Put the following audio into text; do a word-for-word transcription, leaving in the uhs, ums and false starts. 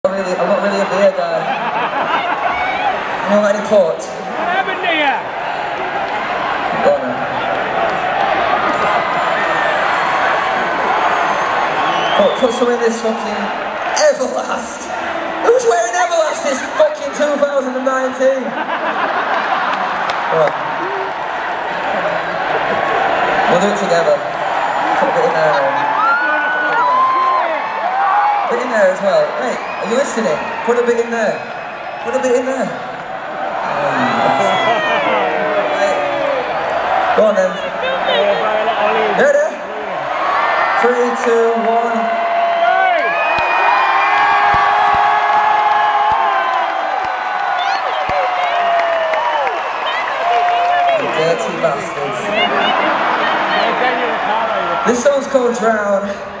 I'm not really, I'm not really a beer guy. You know any port? What happened to you? Go on then. Put, put some in this fucking Everlast. Who's wearing Everlast this fucking two thousand nineteen? Right. We'll do it together. Put a bit in there. Put a bit in there as well. Mate, are you listening? Put a bit in there. Put a bit in there. Right. Go on then. Ready? Three, two, one. You dirty bastards. This song's called Drown.